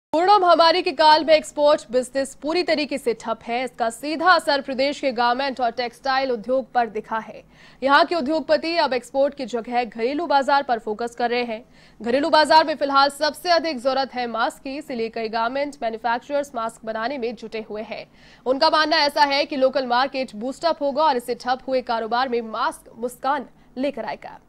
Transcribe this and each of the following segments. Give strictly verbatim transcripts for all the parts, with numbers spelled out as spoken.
Corona महामारी के काल में एक्सपोर्ट बिजनेस पूरी तरीके से ठप है। इसका सीधा असर प्रदेश के गारमेंट और टेक्सटाइल उद्योग पर दिखा है। यहां के उद्योगपति अब एक्सपोर्ट की जगह घरेलू बाजार पर फोकस कर रहे हैं। घरेलू बाजार में फिलहाल सबसे अधिक जरूरत है मास्क की, इसलिए कई गारमेंट मैन्युफैक्चरर्स मास्क बनाने में जुटे हुए हैं। उनका मानना ऐसा है कि लोकल मार्केट बूस्टअप होगा और इससे ठप हुए कारोबार में मास्क मुस्कान लेकर आएगा।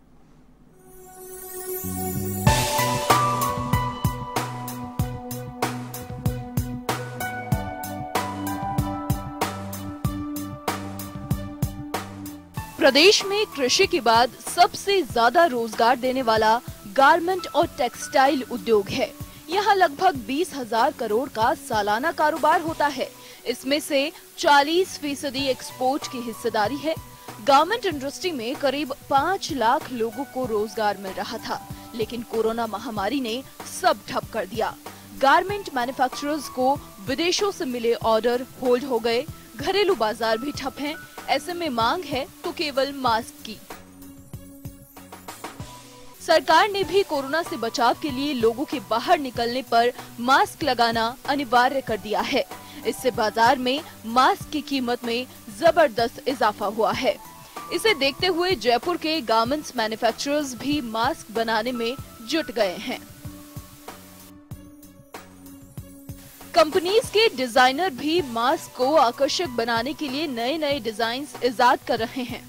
प्रदेश में कृषि के बाद सबसे ज्यादा रोजगार देने वाला गारमेंट और टेक्सटाइल उद्योग है। यहाँ लगभग बीस हजार करोड़ का सालाना कारोबार होता है। इसमें से चालीस फीसदी एक्सपोर्ट की हिस्सेदारी है। गारमेंट इंडस्ट्री में करीब पाँच लाख लोगों को रोजगार मिल रहा था, लेकिन कोरोना महामारी ने सब ठप कर दिया। गारमेंट मैन्युफैक्चरर्स को विदेशों से मिले ऑर्डर होल्ड हो गए। घरेलू बाजार भी ठप हैं। ऐसे में मांग है तो केवल मास्क की। सरकार ने भी कोरोना से बचाव के लिए लोगों के बाहर निकलने पर मास्क लगाना अनिवार्य कर दिया है। इससे बाजार में मास्क की कीमत में जबरदस्त इजाफा हुआ है। इसे देखते हुए जयपुर के गारमेंट्स मैन्युफैक्चरर्स भी मास्क बनाने में जुट गए हैं। कंपनीज के डिजाइनर भी मास्क को आकर्षक बनाने के लिए नए नए डिजाइन्स इजाद कर रहे हैं।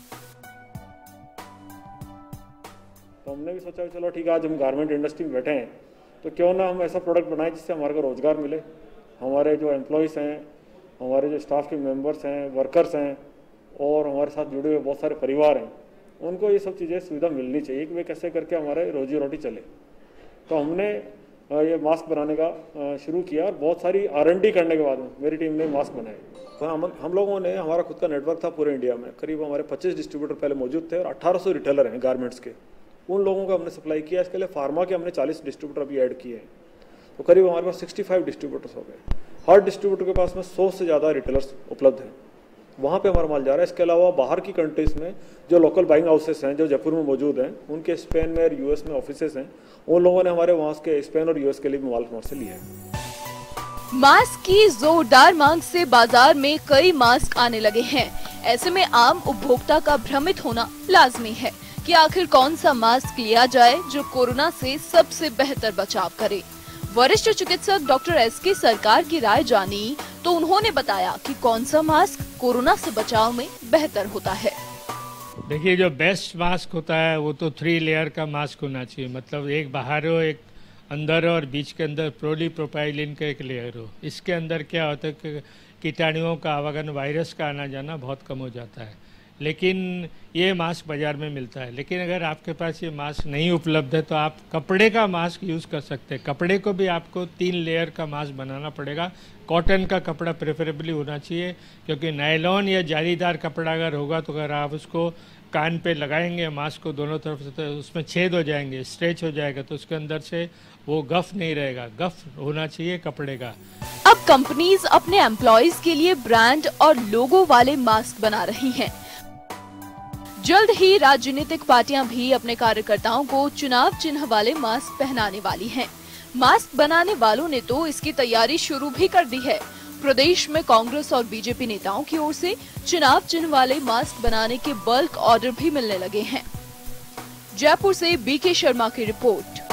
तो हमने भी सोचा चलो ठीक है, आज हम गारमेंट इंडस्ट्री में बैठे हैं तो क्यों ना हम ऐसा प्रोडक्ट बनाएं जिससे हमारे को रोजगार मिले। हमारे जो एम्प्लॉयज़ हैं, हमारे जो स्टाफ के मेंबर्स हैं, वर्कर्स हैं और हमारे साथ जुड़े हुए बहुत सारे परिवार हैं, उनको ये सब चीज़ें सुविधा मिलनी चाहिए कि वे कैसे करके हमारे रोजी रोटी चले। तो हमने ये मास्क बनाने का शुरू किया और बहुत सारी आर एन डी करने के बाद में मेरी टीम ने मास्क बनाए। तो हम हम लोगों ने, हमारा खुद का नेटवर्क था पूरे इंडिया में, करीब हमारे पच्चीस डिस्ट्रीब्यूटर पहले मौजूद थे और अठारह सौ रिटेलर हैं गारमेंट्स के। उन लोगों को हमने सप्लाई किया। इसके लिए फार्मा के हमने चालीस डिस्ट्रीब्यूटर अभी ऐड किए हैं, तो करीब हमारे पास पैंसठ डिस्ट्रीब्यूटर्स हो गए। हर डिस्ट्रीब्यूटर के पास में सौ से ज़्यादा रिटेलर्स उपलब्ध हैं, वहाँ पे हमारा माल जा रहा है। इसके अलावा बाहर की कंट्रीज़ में जो लोकल बाइंग हाउसेस हैं जो जयपुर में मौजूद हैं, उनके स्पेन में और यूएस में ऑफिसेस हैं, उन लोगों ने हमारे वहाँ के स्पेन और यूएस के लिए माल हमारे से लिया है। मास्क की जोरदार मांग से बाजार में कई मास्क आने लगे हैं। ऐसे में आम उपभोक्ता का भ्रमित होना लाजमी है कि आखिर कौन सा मास्क लिया जाए जो कोरोना से सबसे बेहतर बचाव करे। वरिष्ठ चिकित्सक डॉक्टर एस के सरकार की राय जानी तो उन्होंने बताया कि कौन सा मास्क कोरोना से बचाव में बेहतर होता है। देखिए, जो बेस्ट मास्क होता है वो तो थ्री लेयर का मास्क होना चाहिए। मतलब एक बाहर हो, एक अंदर हो और बीच के अंदर प्रोलीप्रोपाइलिन का एक लेयर हो। इसके अंदर क्या होता है कि कीटाणुओं का आवागमन, वायरस का आना जाना बहुत कम हो जाता है। लेकिन ये मास्क बाज़ार में मिलता है। लेकिन अगर आपके पास ये मास्क नहीं उपलब्ध है तो आप कपड़े का मास्क यूज़ कर सकते हैं। कपड़े को भी आपको तीन लेयर का मास्क बनाना पड़ेगा। कॉटन का कपड़ा प्रेफरेबली होना चाहिए, क्योंकि नायलॉन या जालीदार कपड़ा अगर होगा तो अगर आप उसको कान पे लगाएंगे मास्क को दोनों तरफ से, तो उसमें छेद हो जाएंगे, स्ट्रेच हो जाएगा, तो उसके अंदर से वो गफ नहीं रहेगा। गफ होना चाहिए कपड़े का। अब कंपनीज अपने एम्प्लॉयज के लिए ब्रांड और लोगो वाले मास्क बना रही हैं। जल्द ही राजनीतिक पार्टियां भी अपने कार्यकर्ताओं को चुनाव चिन्ह वाले मास्क पहनाने वाली हैं। मास्क बनाने वालों ने तो इसकी तैयारी शुरू भी कर दी है। प्रदेश में कांग्रेस और बीजेपी नेताओं की ओर से चुनाव चिन्ह वाले मास्क बनाने के बल्क ऑर्डर भी मिलने लगे हैं। जयपुर से बी के शर्मा की रिपोर्ट।